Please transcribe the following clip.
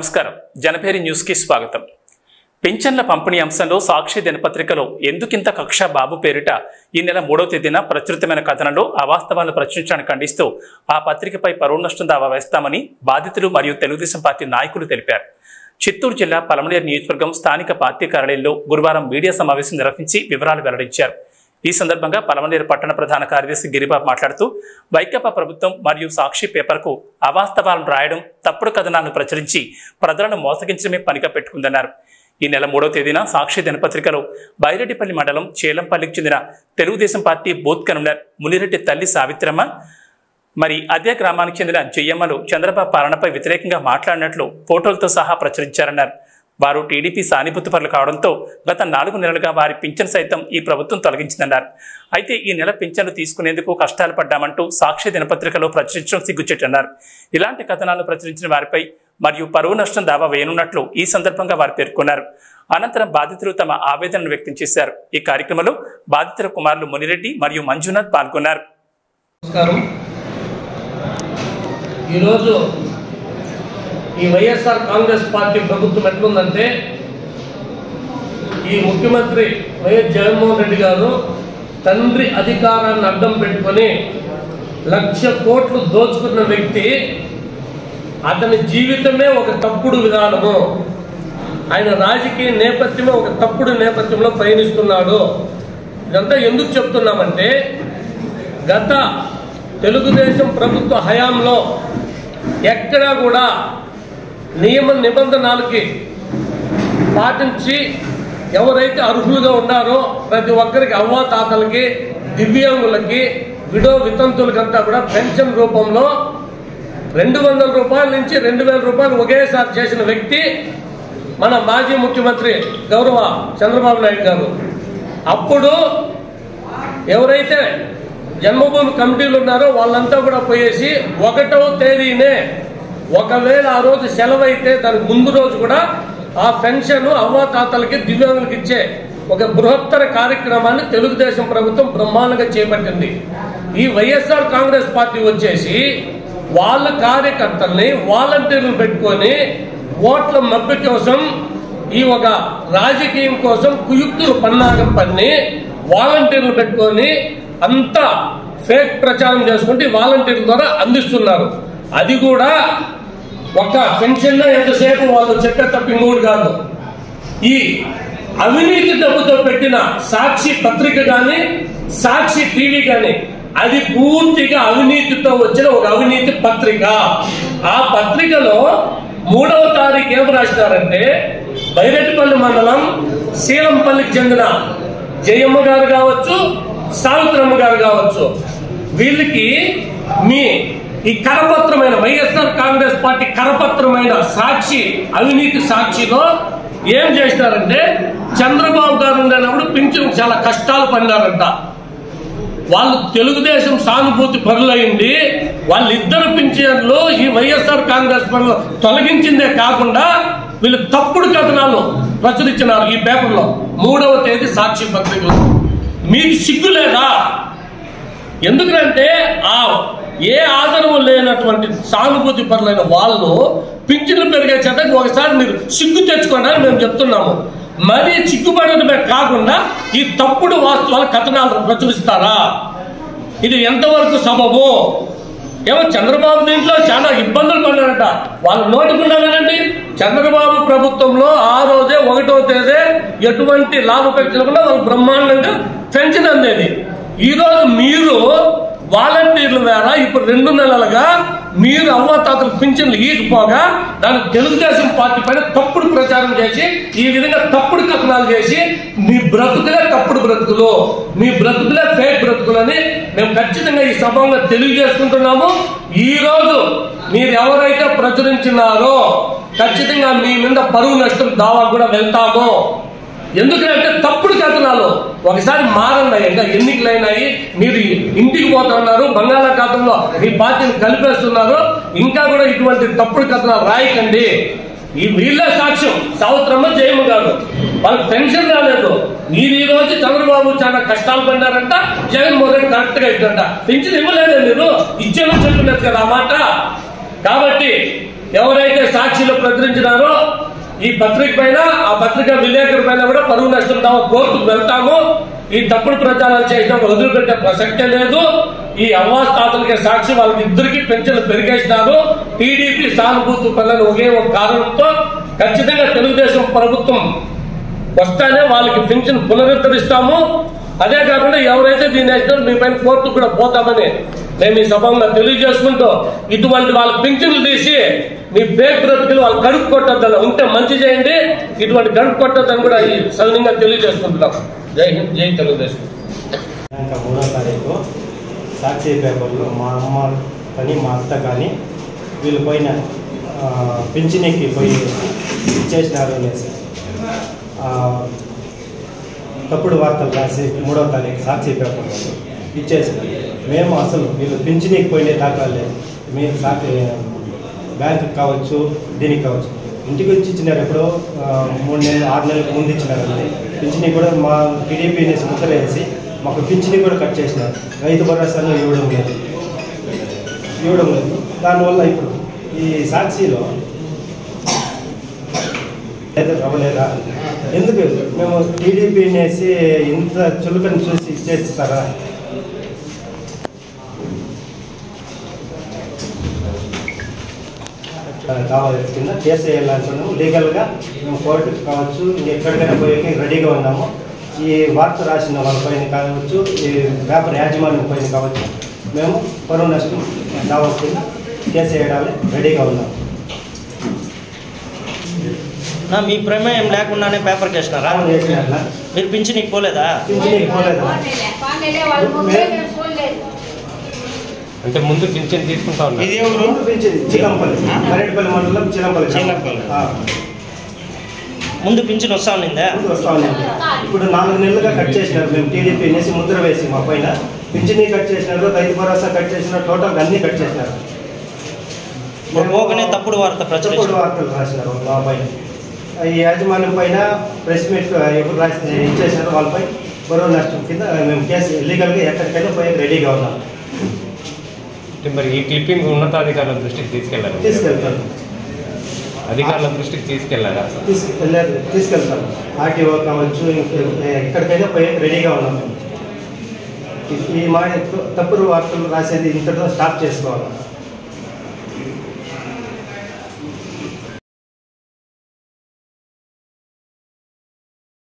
నమస్కారం జనభేరి న్యూస్ కి స్వాగతం। పింఛన్ల పంపిణీ అంశంలో సాక్షి దినపత్రికలో ఎందుకింత కక్ష బాబు పేరిట ఈ నెల 3వ తేదీన ప్రచురితమైన కథనంలో అవాస్తవాలను ప్రచురించడాన్ని ఖండిస్తూ ఆ పత్రికపై పరువు నష్టం దావా వేస్తామని బాధితులు మరియు తెలుగుదేశం పార్టీ నాయకులు తెలిపారు। చిత్తూరు జిల్లా పలమనేరు నియోజకవర్గం స్థానిక పార్టీ కార్యాలయంలో గురువారం మీడియా సమావేశం నిర్వహించి వివరాలు వెల్లడించారు। ఈ సందర్భంగా పలమనేరు పట్టణ ప్రధాన కార్యదర్శి గిరిబాబు మాట్లాడుతూ వైకాపా ప్రభుత్వం మరియు సాక్షి పేపర్కు అవాస్తవాలను రాయడం, తప్పుడు కథనాలను ప్రచురించి ప్రజలను మోసగించడమే పనిగా పెట్టుకుందన్నారు। ఈ నెల 3వ తేదీన సాక్షి దినపత్రికలో బైరెడ్డిపల్లి మండలం చేలంపల్లికి చెందిన Telugu Desam party booth convener Munireddy తల్లి సావిత్రమ్మ మరి అదే గ్రామానికి చెందిన జయమ్మలు చంద్రబాబు పాలనపై వ్యతిరేకంగా మాట్లాడినట్లు ఫోటోలతో సహా ప్రచురించారన్నారు। వారు టీడీపీ సానుభూతి పరులు కావడంతో గత 4 నెలలుగా వారి పింఛన్ సైతం ఈ ప్రభుత్వం తొలగించిందన్నారు। అయితే ఈ నెల పింఛన్లు తీసుకునేందుకు కష్టాలు పడ్డామంటూ సాక్షి దినపత్రికలో ప్రచురించడం సిగ్గుచేటన్నారు। ఇలాంటి కథనాలను ప్రచురించిన వారిపై మరియు పరువు నష్టం దావా వేయనున్నట్లు ఈ సందర్భంగా వారు పేర్కొన్నారు। అనంతరం బాధితులు తమ ఆవేదనను వ్యక్తం చేశారు। ఈ కార్యక్రమంలో బాధితుల కుమారులు మునిరెడ్డి మరియు మంజునాథ్ పాల్గొన్నారు। ఈ వైఎస్ఆర్ కాంగ్రెస్ పార్టీ ప్రభుత్వం ఎట్లుందంటే, ఈ ముఖ్యమంత్రి వైఎస్ జగన్మోహన్ రెడ్డి గారు తండ్రి అధికారాన్ని అడ్డం పెట్టుకొని 1,00,000 కోట్లు దోచుకున్న వ్యక్తి, అతని జీవితమే ఒక తప్పుడు విధానము, ఆయన రాజకీయ నేపథ్యమే ఒక తప్పుడు నేపథ్యంలో పయనిస్తున్నాడు। ఇదంతా ఎందుకు చెప్తున్నామంటే, గత తెలుగుదేశం ప్రభుత్వ హయాంలో ఎక్కడా కూడా నియమ నిబంధనలకి పాటించి ఎవరైతే అర్హులుగా ఉన్నారో ప్రతి ఒక్కరికి అవ్వాతాతలకి, దివ్యాంగులకి, విడో వితంతులకంతా కూడా పెన్షన్ రూపంలో 200 రూపాయల నుంచి 2,000 రూపాయలు ఒకేసారి చేసిన వ్యక్తి మన మాజీ ముఖ్యమంత్రి గౌరవ చంద్రబాబు నాయుడు గారు। అప్పుడు ఎవరైతే జన్మభూమి కమిటీలు ఉన్నారో వాళ్ళంతా కూడా పోయేసి 1వ తేదీనే, ఒకవేళ ఆ రోజు సెలవు అయితే దానికి ముందు రోజు కూడా ఆ పెన్షన్ అవ్వాతాతలకి, దివ్యాంగులకి ఇచ్చే ఒక బృహత్తర కార్యక్రమాన్ని తెలుగుదేశం ప్రభుత్వం బ్రహ్మాండంగా చేపట్టింది। ఈ వైఎస్ఆర్ కాంగ్రెస్ పార్టీ వచ్చేసి వాళ్ళ కార్యకర్తల్ని వాలంటీర్లు పెట్టుకొని ఓట్ల మబ్బి కోసం, ఈ ఒక రాజకీయం కోసం కుయుక్తులు పన్నాగం పన్ని వాలంటీర్లు పెట్టుకొని అంతా ఫేక్ ప్రచారం చేసుకుంటే వాలంటీర్ల ద్వారా అందిస్తున్నారు। అది కూడా ఒక పెన్షన్ ఎంతసేపు వాళ్ళు చెప్పే తప్ప ఇంకోటి కాదు, ఈ అవినీతి డబ్బుతో పెట్టిన సాక్షి పత్రిక కానీ, సాక్షి టీవీ కానీ, అది పూర్తిగా అవినీతితో వచ్చిన ఒక అవినీతి పత్రిక। ఆ పత్రికలో 3వ తారీఖు ఏం రాసినారంటే, బైరెడ్డిపల్లి మండలం శీలంపల్లికి చెందిన జయమ్మ గారు కావచ్చు, సావిత్రమ్మ గారు కావచ్చు, వీళ్ళకి మీ ఈ కరపత్రమైన వైఎస్ఆర్ కాంగ్రెస్ పార్టీ కరపత్రమైన సాక్షి, అవినీతి సాక్షిలో ఏం చేసినారంటే, చంద్రబాబు గారు ఉండేటప్పుడు పింఛన్ చాలా కష్టాలు పడినారంట। వాళ్ళు తెలుగుదేశం సానుభూతి పరులైంది, వాళ్ళిద్దరు పింఛన్లు ఈ వైఎస్ఆర్ కాంగ్రెస్ పరులు తొలగించిందే కాకుండా వీళ్ళు తప్పుడు కథనాలు ప్రచురించినారు ఈ పేపర్లో 3వ తేదీ సాక్షి పత్రికలో। మీకు సిగ్గు లేదా? ఎందుకంటే ఆ ఏ ఆధారము లేనటువంటి సానుభూతి పరులైన వాళ్ళు పింఛన్లు పెరిగే చేతకి ఒకసారి మీరు సిగ్గు తెచ్చుకోండి అని మేము చెప్తున్నాము। మరీ సిగ్గుపడటమే కాకుండా ఈ తప్పుడు వాస్తవాల కథనాలు ప్రచురిస్తారా? ఇది ఎంతవరకు సబబు? ఏమో చంద్రబాబు దీంట్లో చాలా ఇబ్బందులు పడ్డారట, వాళ్ళు నోటుకున్నారండి। చంద్రబాబు ప్రభుత్వంలో ఆ రోజే 1వ తేదీ ఎటువంటి లాభపేక్షకుండా వాళ్ళు బ్రహ్మాండంగా పెన్షన్ అందేది। ఈ రోజు మీరు వాలంటీర్లు వేరా ఇప్పుడు 2 నెలలుగా మీరు అవ్వాతాతలు పింఛన్లు ఈకపోగా దానికి తెలుగుదేశం పార్టీ పైన తప్పుడు ప్రచారం చేసి ఈ విధంగా తప్పుడు కథనాలు చేసి మీ బ్రతుకులే తప్పుడు బ్రతుకులు, మీ బ్రతుకులే ఫేక్ బ్రతుకులని మేము ఖచ్చితంగా ఈ సభలో తెలియజేసుకుంటున్నాము। ఈ రోజు మీరు ఎవరైతే ప్రచురించినారో ఖచ్చితంగా మీ మీద పరువు నష్టం దావా కూడా వెళ్తాము। ఎందుకంటే తప్పుడు కథనాలు ఒకసారి మారండి, ఇంకా ఎన్నికలైనాయి, మీరు ఇంటికి పోతున్నారు, బంగాళాఖాతంలో మీ పార్టీని కలిపేస్తున్నారు, ఇంకా కూడా ఇటువంటి తప్పుడు కథనాలు రాయకండి। ఈ వీళ్ళే సాక్ష్యం, సావిత్రమ్మ జయమ్మ గారు వాళ్ళకి పెన్షన్ రాలేదు, మీరు ఈ రోజు చంద్రబాబు చాలా కష్టాలు పడ్డారంట, జగన్మోహన్ రెడ్డి కరెక్ట్ గా ఇచ్చారంట, పెన్షన్ ఇవ్వలేదే, మీరు ఇచ్చేలా చెప్పినట్టు కదా ఆ మాట। కాబట్టి ఎవరైతే సాక్షిలో ప్రచురించినారో ఈ పత్రిక పైన, ఆ పత్రిక విలేకరు పైన కూడా పరువు నష్టం కోర్టుకు వెళ్తాము. ఈ తప్పుడు ప్రచారాలు చేయడం వదిలిపెట్టే ప్రసక్తే లేదు. ఈ అవ్వాస్తాతలకే సాక్షి వాళ్ళకి ఇద్దరికి పెన్షన్లు పెరిగేసినారు. టీడీపీ సానుభూతి పనులను ఒకే ఒక కారణంతో ఖచ్చితంగా తెలుగుదేశం ప్రభుత్వం వస్తానే వాళ్ళకి పెన్షన్ పునరుద్ధరిస్తాము. అదే కాకుండా ఎవరైతే దీన్ని వేసినారో మీ పైన కోర్టుకు కూడా పోతామని మేము ఈ సభంగా తెలియజేసుకుంటూ, ఇటువంటి వాళ్ళకి పింఛన్లు తీసి మీ పేరు బ్రతుకులు వాళ్ళు కడుపు కొట్టొద్దని ఉంటే మంచి చేయండి, ఇటువంటి కడుపు కొట్టొద్దని కూడా ఈ సవినంగా తెలియజేసుకుంటున్నాం. జై హింద్, జై తెలుగుదేశం. ఇంకా 3వ తారీఖు సాక్షి పేపర్లో మా అమ్మ కానీ మా అత్త కానీ వీళ్ళు పోయిన పింఛనీకి పోయి ఇచ్చేసినారు అనేసి తప్పుడు వార్తలు రాసి 3వ తారీఖు సాక్షి పేపర్లో ఇచ్చేసినారు. మేము అసలు వీళ్ళు పింఛనీకి పోయిన దాఖలు లేదు. మీరు బ్యాంకుకి కావచ్చు, దీనికి కావచ్చు, ఇంటికి వచ్చి ఇచ్చినారు. ఎప్పుడో 3 నెలలు 6 నెలలకు ముందు ఇచ్చినారండి. పింఛనీ కూడా మా టీడీపీ అనేసి ముద్ర వేసి మాకు పింఛనీ కూడా కట్ చేసినారు. రైతు భరోసాను ఇవ్వడం లేదు. దానివల్ల ఇప్పుడు ఈ సాక్షిలో అవ్వలేదా? ఎందుకు మేము టీడీపీ అనేసి ఇంత చులకని చూసి ఇచ్చేస్తారా? కావాలి కింద కేసు వేయాలనుకున్నాము. లీగల్గా మేము కోర్టుకు కావచ్చు, ఎక్కడికైనా పోయి రెడీగా ఉన్నాము. ఈ వార్త రాసిన వాళ్ళపైన కావచ్చు, ఈ వ్యాపార యాజమాన్యం పైన కావచ్చు, మేము పరువు నష్టం దావా కింద కేసు వేయడానికి రెడీగా ఉన్నాము. మీ ప్రమేయం లేకుండానే పేపర్ కేసినారా? మీరు పింఛనీకి పోలేదా? పింఛనీకి పోలేదా? అంటే ముందు పింఛన్ తీసుకుంటా ఉన్నారు. ఇది ఎవరు? చిలంపల్లి, మరేడుపల్లి మండలం చిలంపల్లి. ముందు పింఛన్ వస్తా ఉన్నిందా? వస్తా ఉన్నింది. ఇప్పుడు 4 నెలలుగా కట్ చేసినారు. మేము టీడీపీ అనేసి ముద్ర వేసి మా పైన పింఛనీ కట్ చేసినారు, రైతు భరోసా కట్ చేసినారు, టోటల్ అన్నీ కట్ చేసినారు. పోగానే తప్పుడు వార్తలు రాసినారు మా పైన. ఈ యాజమాన్యం పైన ప్రెస్ మీట్ ఎప్పుడు ఇచ్చేసినారు వాళ్ళపై పరువు నష్టం కింద మేము కేసు లీగల్గా ఎక్కడికైనా పోయి రెడీగా ఉన్నాం. మరి ఈ క్లిప్పింగ్ ఉన్నతాధికారుల దృష్టికి తీసుకెళ్తాను. అధికారుల దృష్టికి తీసుకెళ్తాను. ఆర్టీఓ కావచ్చు, ఎక్కడికైనా పోయి రెడీగా ఉన్నాం. ఈ మా తప్పుడు వార్తలు రాసేది ఇంతలో స్టాప్ చేసుకోవాలి.